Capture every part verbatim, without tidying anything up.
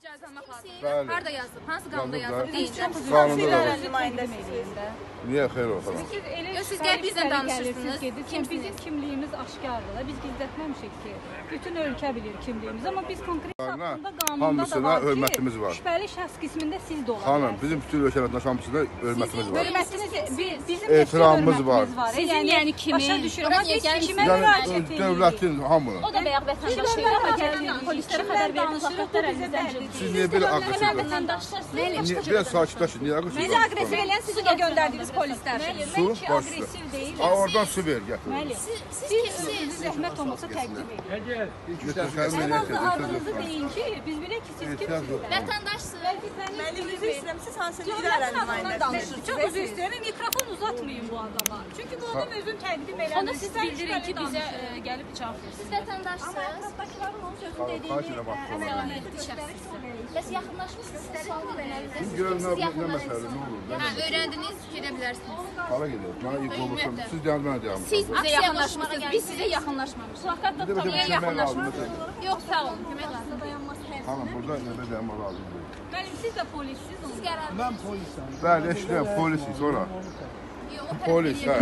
icazə almaq lazımdır. Bəli. Harda yazılıb? Hansı qanunda yazılıb? Deyəcəm. Qanunda nümayəndəsiniz. Niyə xeyr olsun? Yox, siz gəlib bizlə danışırsınız. Kimsiniz? Bizim kimliyimiz aşkardır da. Biz gizlətməmişik ki. Bütün ölkə bilir kimliyimizi. Amma biz konkret haqqında qanunda da var ki, hörmətimiz var. Şübhəli şəxs qismində siz də ola Xanım, bizim bütün ölkə vətəndaşı hamısında hörmətimiz var. Hörmətiniz, bizim ehtiramımız var. Sizin yəni kimi? Başa düşürəm. Amma biz kimə müraciət edirik? Dövlətin hamını. O da bayaq vətəndaş deyil. Polislərə xəbər verir, plakatlar əlinizdən cıldır. Siz niyə belə aqressiv? Vətəndaşlar Biraz sakitləşin. Niyə aqressiv? Bizi aqressiv eləyən siz də göndərdiniz polislər. Su, başla. Aa, oradan su ver, gətir. Siz zəhmət olmasa təqdim edin. Sən Adınızı deyin ki, biz bilək ki, siz kimsiniz? vətəndaşsınız. Mənim üzr istəyirəm, siz hansı idarə nümayəndəsiniz? Çox üzr istəyirəm, mikrofon uzatmayın bu adama. Çünki bu adam özünü təqdim eləmir. Onu siz bildirin ki, bizə ə, gəlib cavab verin. Siz vətəndaşsınız. Ətrafdakıların onun sözünü dediyini Əməlli şəxsiniz. Bəs yaxınlaşmışsınız, sual verməlisiniz. Görün nə məsələ, nə olur? Hə, öyrəndiniz, gedə bilərsiniz. Hara gedir? Mənə ilk olursun. Siz deyəndə mənə deyəmişsiniz. Siz bizə yaxınlaşmışsınız, biz sizə yaxınlaşmamışıq. Plakatda tanıya yaxınlaşmışıq. Yox, sağ olun, kömək lazım. Xanım, burada nədə dayanmaq lazımdır? Müəllim, siz də polissiniz. Siz qərar Mən polisəm. Bəli, eşidirəm, polisiz, sonra. Polis, hə.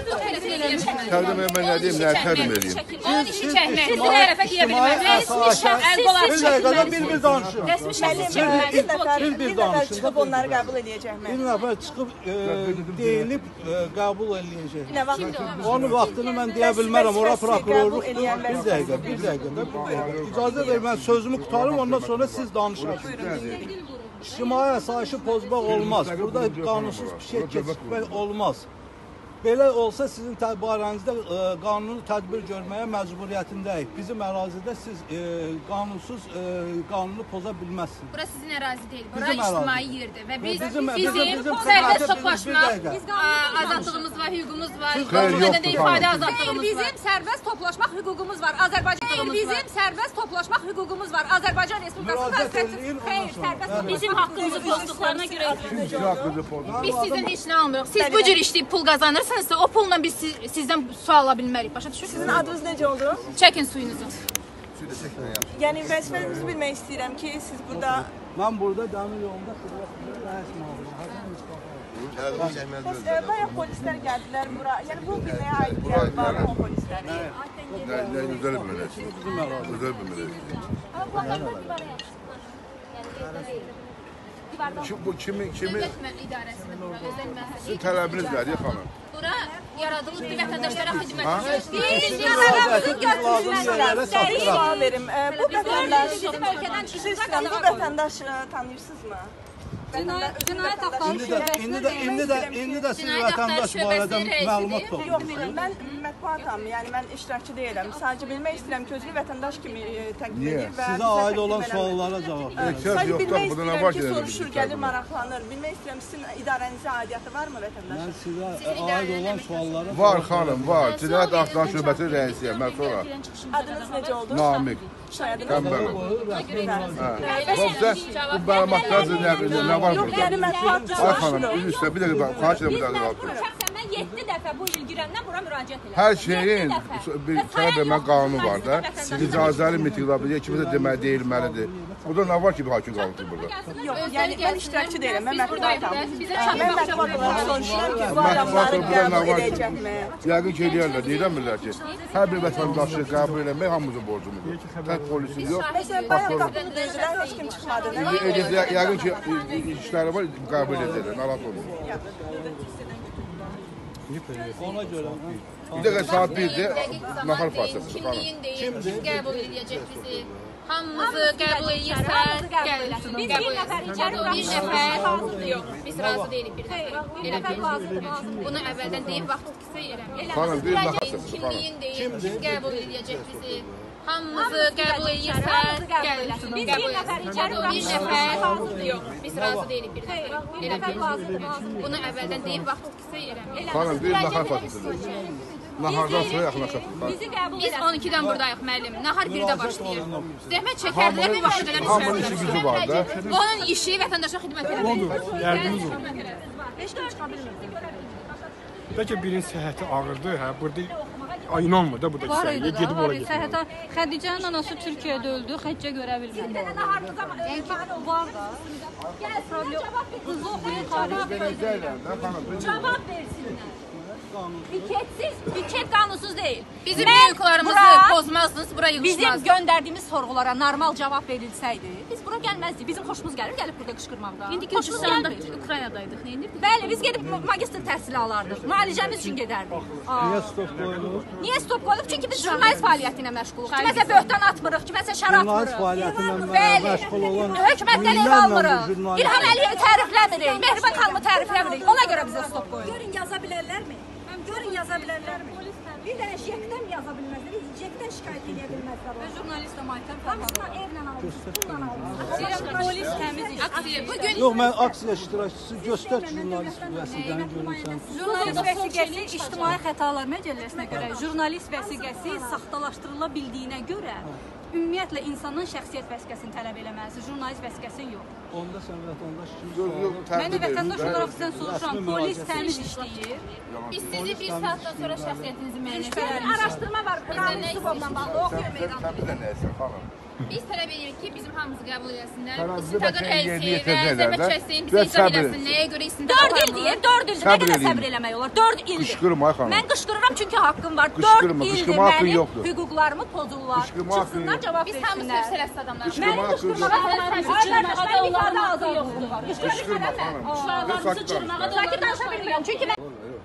Təqdim mən nə deyim, nə təqdim edeyim? Onun işi çəkmək. Siz tərəfə deyə bilməz. Rəsmi şəxs, el qolaq Bir dəqiqədə bir-bir danışın. Rəsmi şəxs bir çəkmək. nəfər, bir- bir bir nəfər danışın. çıxıb onları qəbul edəcək Bir mən. nəfər çıxıb e, deyilib e, qəbul eləyəcək. Nə vaxt? Onun vaxtını mən deyə bilmərəm. Ora prokurorluq. Qəbul eləyən Bir dəqiqə, bir dəqiqə də bir dəqiqə. İcazə ver, mən sözümü qutarım, ondan sonra siz danışarsınız. İctimai asayişi pozmaq olmaz. Burada qanunsuz bir şey keçirmək olmaz. Belə olsa sizin barənizdə e, qanuni tədbir görməyə məcburiyyətindəyik. Bizim ərazidə siz e, qanunsuz e, qanunu poza bilməzsiniz. Bura sizin ərazi deyil, bura Bizim ictimai ərazi. yerdir və biz Bizim- bizim bizim- bizim sərbəst bizim- toplaşmaq, bir dəqiqə. a, azadlığımız var, hüququmuz var, Xeyr, mədəni yoxdur, ifadə xanım. azadlığımız var. Bizim sərbəst toplaşmaq hüququmuz var. Azərbaycan bizim sərbəst toplaşmaq hüququmuz var. Azərbaycan Respublikasının Müraciət konstitusiya eləyin, ondan xeyr, sonra. sərbəst Bəli. Bizim haqqımızı pozduqlarına görə Kim haqqıdır pozur? biz sizdən heç nə almırıq. Siz bu cür işləyib pul qazanırsınızsa, o pulla biz siz, sizdən su ala bilmərik. Başa Sizin düşürsünüz? adınız necə oldu? Çəkin suyunuzu. Yəni vəzifənizi bilmək istəyirəm ki, siz burada Mən burada dəmir yolunda xidmət edirəm, rəis müavini, Həsən Mustafa. Bəs, e, bayaq polislər gəldilər bura. Yəni bu binaya aid yəni var o polislər. Nə, nə gözəl bilməliyik. Gözəl bilməliyik. Amma bu haqqda divara yapışsınlar. Yəni divarda Kim, bu kimi, kimi, dövlət idarəsidir bura, özəl məhəllə. sizin tələbiniz nədir, xanım? Bura yaradılıbdır vətəndaşlara xidmət Ha? edir. Sual verim. E, bu vətəndaş bizim ölkədən Siz çıxacaq istəyirəm, bu vətəndaş e, tanıyırsınızmı? Cinayət axtarış İndi də, indi də, indi də, indi də siz Cinayət vətəndaş axtarış barədə şöbəsinin məlumat rəisidir. toplayın. Yox, mən mətbuatam, yəni mən iştirakçı deyiləm. Sadəcə bilmək istəyirəm ki, özünü vətəndaş kimi e, təqdim Niyə? edir və Sizə bizə aid təqdim olan eləmir. suallara cavab verin. Ehtiyac Sadəcə yoxdur, bilmək burada nə istəyirəm var ki, ki, soruşur, gəlir, maraqlanır. Bilmək istəyirəm sizin idarənizə aidiyyəti varmı vətəndaşın? Mən sizə aid olan suallara Var xanım, var. Cinayət axtarış şöbəsinin rəisiyəm, mən sonra. Adınız necə oldu? Namiq. Soyadınız? Qəmbərov. Hə. Bax, sən bu məlumatlar nə, nə var Yox, burada? yəni mətbuatda Ay xanım, soruşurum. bir üstə, bir dəqiqə, xahiş edirəm, bir dəqiqə qalsın. Şəxsən mən yeddi dəfə bu il girəndən bura müraciət elədim. Hər şeyin bir sənə vermə qanunu var da. İcazəli mitinglər, kiməsə deməli deyilməlidir. Burada nə var ki, bir hakim qanunudur burada? Yox, yəni mən iştirakçı deyiləm, mən mətbuatam. Bizə Mən mətbuat olaraq soruşuram ki, bu adamları qəbul edəcəkmi? Yəqin ki, eləyərlər, deyilmirlər ki, hər bir vətəndaşı qəbul eləmək hamımızın borcumuzdur. Tək polisin yox. Məsələn, bayaq qapını döydülər, heç kim çıxmadı. Nə var? İndi yəqin ki, işləri var, qəbul edəcəklər, narahat olmayın. Ona görə Bir dəqiqə saat birdir, nahar partiyası. Kimliyin deyil, qəbul edəcək bizi. Hamımızı qəbul edirsə, qəbul etsin. Biz bir nəfər içəri Bir nəfər yox, biz razı deyilik bir nəfər. Elə deyil. Bunu əvvəldən deyib vaxt itkisi eləmək. Xanım, bir baxasın. Kimliyin deyil, qəbul edəcək bizi. Hamımızı qəbul edirsə, qəbul etsin. Biz bir nəfər içəri Bir nəfər yox, biz razı deyilik bir nəfər. Elə deyil. Bunu əvvəldən deyib vaxt itkisi eləmək. Xanım, bir nahar partiyasıdır. Nahardan sonra yaxınlaşaq. bizi qəbul Biz on ikidən buradayıq müəllim. Nahar birdə başlayır. Zəhmət çəkərdilər, bir başlayırlar. Hamının işi gücü var da. Onun işi vətəndaşa xidmət etmək. Dərdimiz olur. Heç də çıxa bilmirik. Bəlkə birinin səhhəti ağırdır, hə, burada Ay inanmır da bu da Var güzel. idi Gedib da, var oraya idi. getiriyor. Hətta Xədicənin anası Türkiyədə öldü, Xədicə görə bilmədi. Yəni var da. Problem. Qızı oxuyur, tarix Verəcəklər də xanım. Cavab versinlər. Piketsiz, piket qanunsuz değil. Bizim Mən hüquqlarımızı bura- pozmazsınız, bura Bizim yığışmazsınız. göndərdiyimiz sorğulara normal cavab verilsəydi, biz bura gəlməzdik. Bizim xoşumuz gəlir, gəlib burada qışqırmaqda. İndi xoşumuz Gürcüstanda, gəlmir. Ukraynadaydıq, nə edirdik? Bəli, biz gedib magistr təhsili alardıq. Müalicəmiz üçün gedərdik. Niyə stop qoyulur? Niyə stop qoyulub? Çünki biz jurnalist fəaliyyəti ilə məşğuluq. Kiməsə böhtan atmırıq, kiməsə şər Jurnalist atmırıq. fəaliyyəti ilə Bəli. məşğul olan Hökumətdən ev minlərlə almırıq. jurnalist- İlham Əliyevi tərifləmirik. Mehriban xanımı tərifləmirik. Ona görə bizə stop qoyulur. Görün yaza bilərlərmi? Görün yaza bilərlərmi? Bir dənə jekdən yaza bilməzlər, jekdən şikayət edə bilməzlər. Jurnalist də Maytan Hamısına evlə almışsınız, pulla almışsınız. Polis təmiz iş. Aksiya, bugün Yox, mən aksiya iştirakçısı göstər ki, jurnalist vəsiqəni görürsən. Jurnalist vəsiqəsi İctimai Xətalar Məcəlləsinə görə, jurnalist vəsiqəsi saxtalaşdırıla bildiyinə görə ümumiyyətlə insanın şəxsiyyət vəsiqəsini tələb eləməlidir, jurnalist vəsiqəsini yox. Onda sən vətəndaş kimi Yox, yox, Mən də vətəndaş olaraq sizdən soruşuram, Rəsmi polis müraciət. təmiz işləyir. biz sizi bir saatdan sonra şəxsiyyətinizi müəyyən edəcəyik. Araşdırma var, Qur'an Yusufovla bağlı oxuyur meydan. Sən bir də nəsən xanım? Biz tələb edirik ki, bizim hamımızı qəbul eləsinlər. Tərəzidə İstintaqın bəlkə rəisi yerinə və yetirəcəklər zəhmət də. çəksin, Və bizə izah səbr eləsin. edin. Nəyə görə istintaq dörd var il mı? deyir, dörd ildir. Nə Səbr qədər eləyin. səbr eləmək olar? dörd ildir. Qışqırma xanım. Mən qışqırıram çünki haqqım var. Qışqırma, dörd ildir qışqırma haqqın mənim yoxdur. hüquqlarımı pozurlar. Qışqırma haqqın Çıxsınlar, yoxdur. cavab Biz hamımız versinlər. hövsələtsiz adamlarıq. Qışqırma haqqın yoxdur. Qışqırmağa ifadə azadlığı var. Qışqırma xanım. Uşaqlarımızı cırmağa da sakit danışa bilmirəm. Çünki mən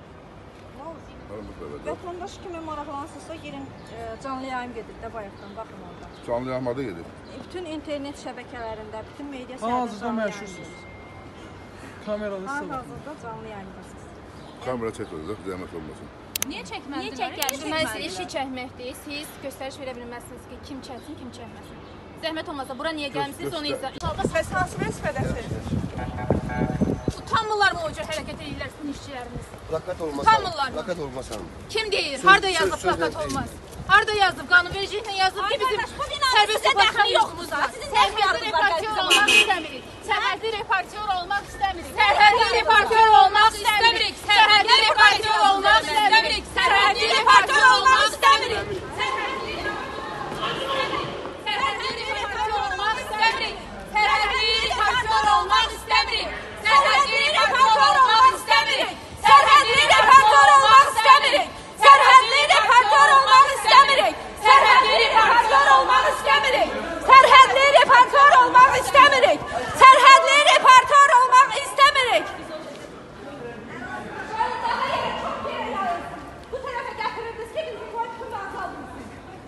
Vətəndaş kimi maraqlansınızsa girin e, canlı yayım gedir də bayaqdan baxın orada. Canlı yağmada gedir. Bütün internet şəbəkələrində, bütün media Hal-hazırda canlı məşhursunuz. yayımdasınız. Kameralı Hal-hazırda canlı yayımdasınız. Kamera çəkmir də, zəhmət olmasın. Niyə çəkməzdilər? Niyə çəkər? Jurnalistin işi çəkməkdir. Siz göstəriş verə bilməzsiniz ki, kim çəksin, kim çəkməsin. Zəhmət olmasa bura niyə gəlmisiniz, onu izah. Bəs hansı vəzifədəsiz? Utanmırlar mı o cür hərəkət edirlər sizin işçiləriniz? Plakat olmasa, Utanmırlar mı? plakat olmasa. Kim deyir? Söz- Harda söz- yazıb söz plakat deyil. olmaz? Harda yazıb? Qanunvericiliklə yazıb ki, bizim bu binanın sərbəst sizə plakat dəxli yoxdur da. Sizin nə Sərhədli fiyatınız var reportyor gəlsin olmaq istəmirik. Sərhədli reportyor olmaq istəmirik. Sərhədli reportyor olmaq istəmirik. Sərhədli reportyor olmaq istəmirik. Sərhədli reportyor olmaq istəmirik. Sərhədli reportyor olmaq istəmirik. Sərhədli reportyor olmaq istəmirik. Sərhədli reportyor olmaq istəmirik. Sərhədli reportyor olmaq istəmirik. Sərhədli reportyor olmaq istəmirik. Sərhədli reportyor olmaq istəmirik. Sərhədli reportyor olmaq istəmirik. Sərhədli reportyor olmaq istəmirik. Bu tərəfə gətirirdiniz ki, bizi qoyub azaldınız.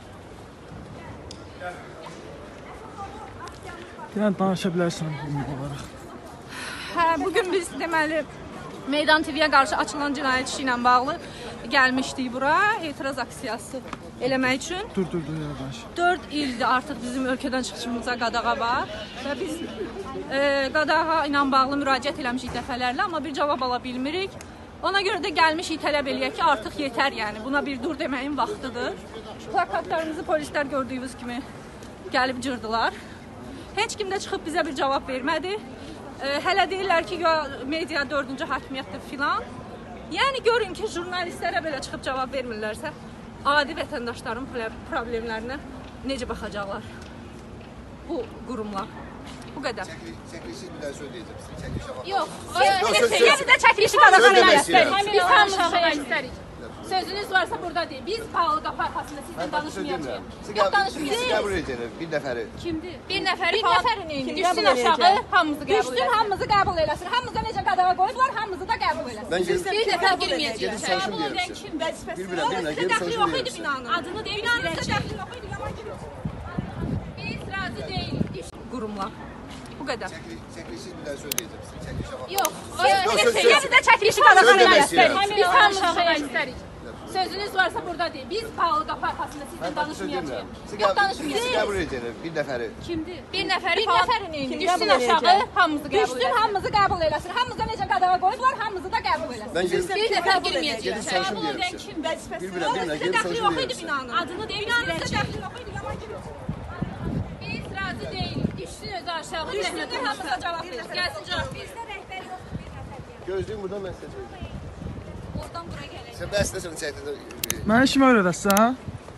Yəni danışa bilərsən ümumi olaraq. Hə, bugün biz deməli Meydan T V-yə qarşı açılan cinayət işi ilə bağlı gəlmişdik bura, etiraz aksiyası eləmək üçün. Dur, dur, dur, yavaş. dörd ildir artıq bizim ölkədən çıxışımıza qadağa var və biz e, qadağa ilə bağlı müraciət eləmişik dəfələrlə, amma bir cavab ala bilmirik. Ona görə də gəlmişik tələb eləyək ki, artıq yetər, yəni buna bir dur deməyin vaxtıdır. Plakatlarımızı polislər gördüyünüz kimi gəlib cırdılar. Heç kim də çıxıb bizə bir cavab vermədi. E, hələ deyirlər ki, ya media dördüncü hakimiyyətdir filan. Yəni görün ki, jurnalistlərə belə çıxıb cavab vermirlərsə, adi vətəndaşların problemlərinə necə baxacaqlar bu qurumlar? Bu qədər. Çəkilişi bir daha söyləyəcəm. Çəkiliş yapalım. Yox, söz- söz- Yeni də çəkilişi qadağa Söz demək verməz. istəyirəm. Biz hamımız istərik. Sözünüz varsa burada deyil. Biz pahalı qapı arxasında sizlə danışmayacağıq. Yox, danışmayacağıq. Qəbul edəcəklər bir nəfəri. Kimdir? Bir nəfəri Bir pahalı. nəfərini indi Düşsün qəbul aşağı, edəcək. hamımızı qəbul Düşsün, eləsin. hamımızı qəbul eləsin. Hamımıza necə qadağa qoyublar, hamımızı da qəbul eləsin. Mən gedib Bir dəfə gedib girməyəcəyik. soruşum deyirəm sizə. Bir bir bir bir gedib Dəxli soruşum yox idi deyirəm sizə. binanın. Adını deyib Binanın istəyirəm. dəxli yox idi, yaman kimi. Biz razı deyilik. Qurumlar. Bu qədər. Çəkiliş- Çəkilişi bir daha söyləyəcəm sizə. Çəkiliş yapalım. Yox, Yox, söz- söz- Yeni də çəkilişi qadağa Söz demək verməz. istəyirəm. biz hamımız istərik. Sözünüz varsa burada deyil. Biz pahalı qapı arxasında sizlə Mən başa söz demirəm. danışmayacağıq. Siz Yox, qəbul- siz danışmayacağıq. qəbul edəcəklər bir nəfəri. Kimdir? Bir nəfəri Bir pahalı. nəfərini indi Düşsün qəbul aşağı, edəcək. hamımızı qəbul Düşsün, eləsin. hamımızı qəbul eləsin. Hamımıza necə qadağa qoyublar, hamımızı da qəbul eləsin. Mən gedib Bir dəfə gedib girməyəcəyik. soruşum deyirəm sizə. Bir bir bir bir gedib Dəxli soruşum yox deyirəm idi sizə. binanın. Adını deyib Binanın istəyirəm. dəxli yox idi, yaman kimi. Biz razı deyilik. Düşsün özü aşağı. Düşsün, hamımıza cavab versin. Gəlsin cavab versin. Bizdə rəhbər yoxdur, bir nəfər. Gözlüyüm buradan mən sizə söyləyəcəm. Oradan bura gələk. Sen ben size sonra çektim. Mənə işimi öyrədəsən?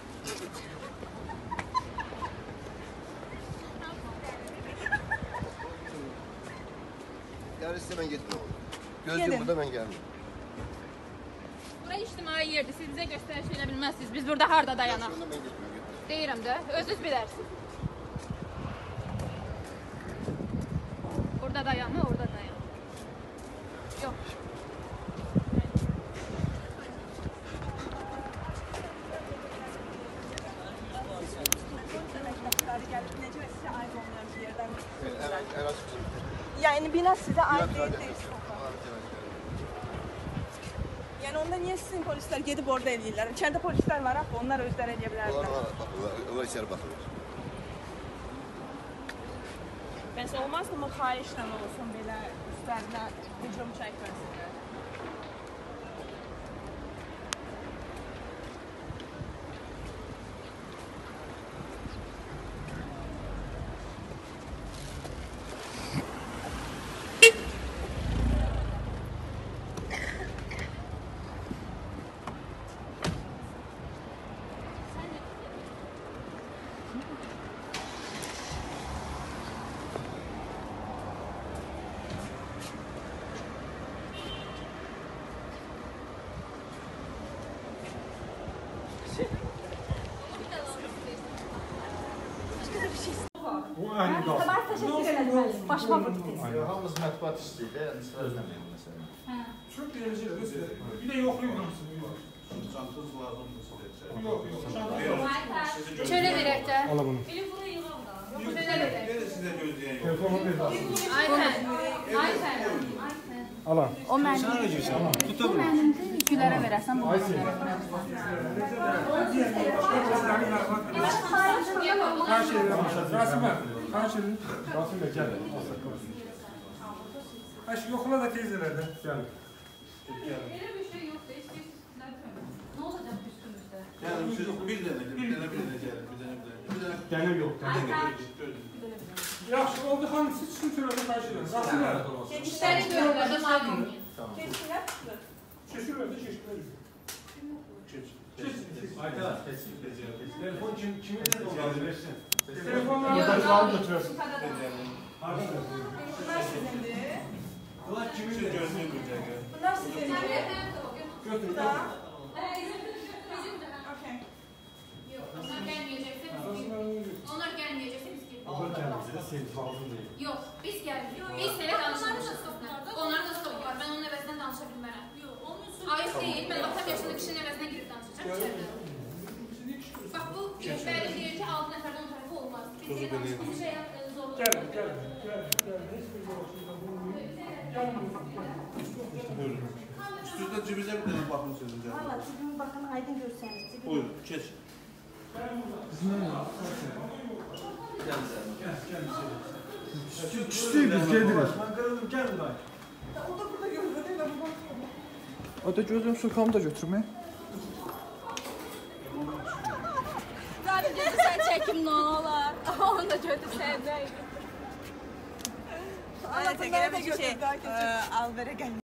Yani size ben gitmiyorum. Gözlüğüm Gelin. burada ben gelmiyorum. Bura ictimai yerdir. Siz bizə göstəriş edə bilməzsiniz. Biz burada harda dayanaq? Sonra ben gitmiyorum. Deyirəm də, özünüz bilərsiniz. Orada dayanma, orada dayan. Yox. Əməkdaşları gəlib necə və sizə aid olmayan bir yerdən Evet, en az bizim. yəni bina sizə aid Biraz deyil. daha- Yəni onda niyə sizin polislər gedib orada eləyirlər? İçəridə polislər var axı, onlar özləri eləyə Onlar bilərlər. var, bakıyorlar. Onlar içeri bakıyorlar. Bəs olmazmı xahişlə olsun belə üstlərinə hücum çəkməsinlər? Tamam, təşəkkür edirəm. Başıma vurdu tez. Hamımız mətbuat istəyir də, yəni sıra özləməyim məsələn. Çok dereceli. Bir de yokluyor musun? Çantanız lazımdır sizə. Yok yok. Şöyle verək də. Ala bunu. Şöyle verək. Sizə gözləyən yox. Telefonu ver. Ayten. Ayten. Ala. O mənim. Bu mənimdir. Gülərə verəsən bu mənimdir. Her şeyi yapmışlar. Rasim ver. Her şeyi. Rasim ver gel. Ha şu yokla da teyzelerde. Gel. Belə bir şey yoxdur. İstəyirsiniz. Nə olacaq üstümüzdə? Yəni siz bir dənə, bir dənə, bir dənə gəlin, bir dənə, bir dənə. Gene yok. Yaxşı oldu xanım siz çıxın çörədə qarşılayın. Rasim ver. İşləri görürlər, məmnun. Keçsinlər. Çeşir öldü çeşir. Ayda kesin kesin. Telefon kim kimin de olmalı versin. Telefonları da alıp götürüyorsun. Bunlar sizindir. Ulan kimin de gözlüğü bulacak. Bunlar sizindir. Götür. Da. Onlar gəlməyəcəksə biz gidirik. Onlar gəlməyəcəksə biz gidirik. Onlar kendisi de senin lazım değil. Yox, biz gəlirik. Biz sənə danışmışıq. Onların da stopu var. Mən onun əvəzindən danışa bilmərəm. Ayıq deyil. Mən altı yaşında kişinin əvəzinə girib danışacağım içəridə. Bax bu rəhbərin deyir ki, altı nəfərdən on tərəfi olmaz. Biz sənə danışmışıq. Şey zorluq. Gel gel gel gel. Hiçbir zorluğunda bulunmuyor. Gel. Üstünüzdə cibinizə bir dənə baxın sözün gəlin. Valla cibimi baxın, aydın görsəniz. Cibimi. Buyurun, keç. Küstüyü biz geliriz. Ben kırıldım gel buraya. O da burada görünür değil mi? O da gözüm sulkamı da götürme. Zaten götürsən çəkim nə olar? Onu da götürsəydəydi. Aynen, tekrar bir şey. Alver'e gel.